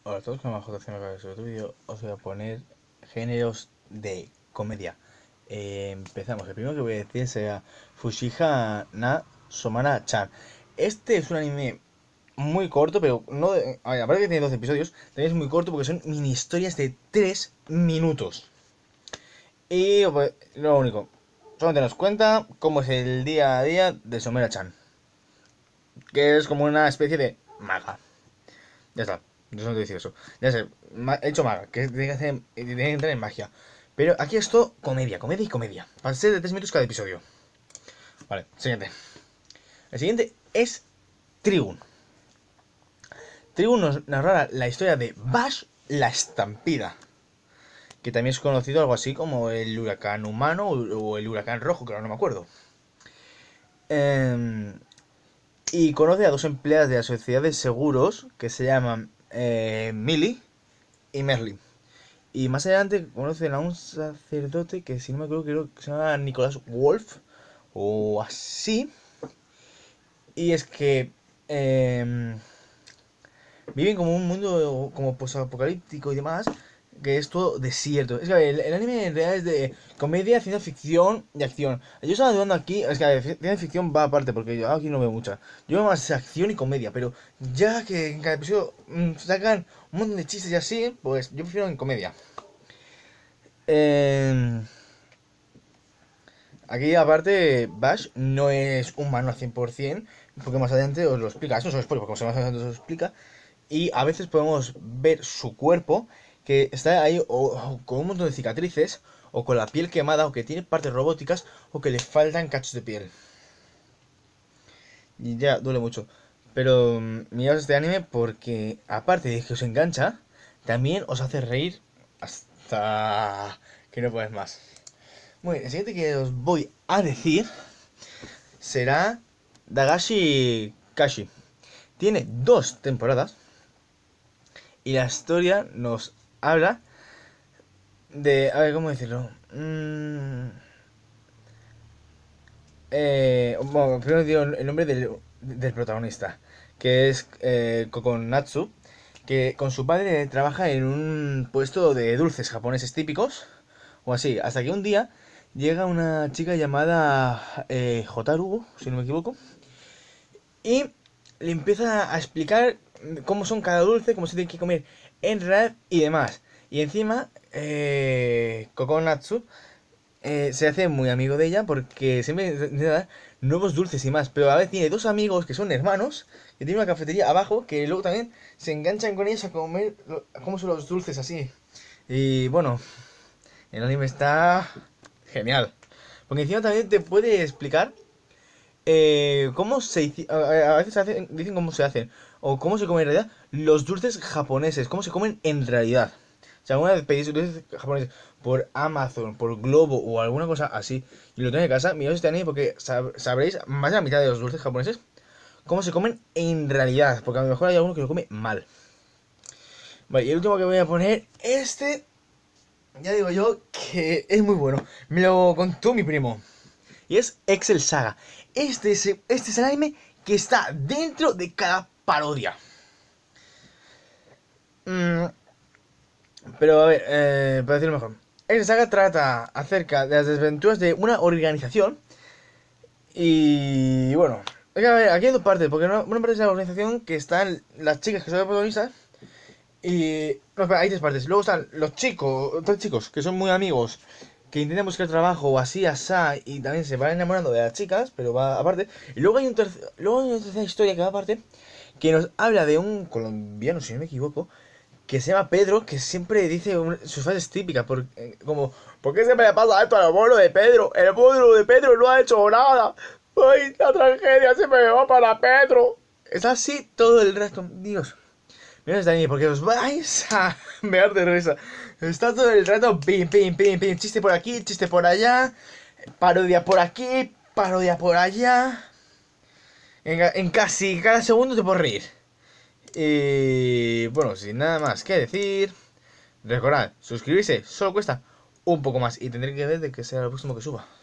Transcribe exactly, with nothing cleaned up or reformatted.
Hola a todos, como J C me acaba de subir otro vídeo, os voy a poner géneros de comedia. Eh, empezamos. El primero que voy a decir será Fushiha na Somara-chan. Este es un anime muy corto, pero no de- a ver, aparte que tiene doce episodios, también es muy corto porque son mini historias de tres minutos. Y pues, lo único, solamente nos cuenta cómo es el día a día de Somera-chan, que es como una especie de maga. Ya está. Yo solo te decir eso. Ya sé, ma- he hecho maga, que tiene que, hacer, tiene que entrar en magia. Pero aquí es todo comedia, comedia y comedia. Para ser de tres minutos cada episodio. Vale, siguiente. El siguiente es Trigun. Trigun nos narrará la historia de Bash la Estampida, que también es conocido algo así como el huracán humano o el huracán rojo, que ahora no me acuerdo. Eh, y conoce a dos empleadas de la sociedad de seguros que se llaman eh, Millie y Merlin. Y más adelante conocen a un sacerdote que, si no me acuerdo, creo que se llama Nicolás Wolf o así. Y es que eh, viven como un mundo como posapocalíptico y demás, que es todo desierto. Es que a ver, el, el anime en realidad es de comedia, ciencia ficción y acción. Yo estaba dudando aquí, es que a ver, ciencia ficción va aparte, porque yo aquí no veo mucha. Yo veo más acción y comedia, pero ya que en cada episodio mmm, sacan un montón de chistes y así, pues yo prefiero en comedia. Eh, Aquí aparte Bash no es humano al cien por ciento, porque más adelante os lo explica. Esto no es spoiler, porque más adelante os lo explica. Y a veces podemos ver su cuerpo, que está ahí o, o con un montón de cicatrices, o con la piel quemada, o que tiene partes robóticas, o que le faltan cachos de piel. Y ya, duele mucho. Pero mm, miraos este anime porque, aparte de que os engancha, también os hace reír hasta que no puedes más. Muy bien, el siguiente que os voy a decir será Dagashi Kashi. Tiene dos temporadas y la historia nos habla de... A ver, ¿cómo decirlo? Mm, eh, bueno, primero digo el nombre del, del protagonista, que es eh, Kokonatsu, que con su padre trabaja en un puesto de dulces japoneses típicos, o así, hasta que un día llega una chica llamada eh, Hotaru, si no me equivoco, y le empieza a explicar cómo son cada dulce, cómo se tiene que comer en realidad y demás. Y encima, eh, Kokonatsu eh, se hace muy amigo de ella porque siempre intenta dar nuevos dulces y más. Pero a veces tiene dos amigos que son hermanos, que tienen una cafetería abajo, que luego también se enganchan con ellos a comer a cómo son los dulces así. Y bueno, el anime está genial. Porque encima también te puede explicar eh, cómo se hici- a, a veces hacen- dicen cómo se hacen o cómo se comen en realidad los dulces japoneses, cómo se comen en realidad. O sea, alguna vez pedís dulces japoneses por Amazon, por Globo o alguna cosa así y lo tenéis en casa, miraos este anime porque sab- sabréis más de la mitad de los dulces japoneses cómo se comen en realidad, porque a lo mejor hay alguno que lo come mal. Vale, y el último que voy a poner, este, ya digo yo que es muy bueno. Me lo contó mi primo. Y es Excel Saga. Este es, este es el anime que está dentro de cada parodia. Mm, pero a ver, eh, para decirlo mejor. Excel Saga trata acerca de las desventuras de una organización. Y bueno, es que, a ver, aquí hay dos partes. Porque una, una parte es la organización que están las chicas que son las protagonistas. Y. No, espera, hay tres partes. Luego están los chicos, tres chicos que son muy amigos, que intentan buscar trabajo o así, asá, y también se van enamorando de las chicas, pero va aparte. Y luego hay, un tercer, luego hay una tercera historia que va aparte, que nos habla de un colombiano, si no me equivoco, que se llama Pedro, que siempre dice un- sus frases típicas, por, eh, como, ¿por qué siempre le pasa esto al abuelo de Pedro? El abuelo de Pedro no ha hecho nada. Ay, la tragedia siempre me va para Pedro. Es así todo el resto, Dios. Mira este anime porque os vais a mear de risa. Está todo el rato pim, pim, pim, pim. Chiste por aquí, chiste por allá. Parodia por aquí, parodia por allá. En, en casi cada segundo te puedo reír. Y bueno, sin nada más que decir. Recordad, suscribirse solo cuesta un poco más. Y tendré que ver de que sea el próximo que suba.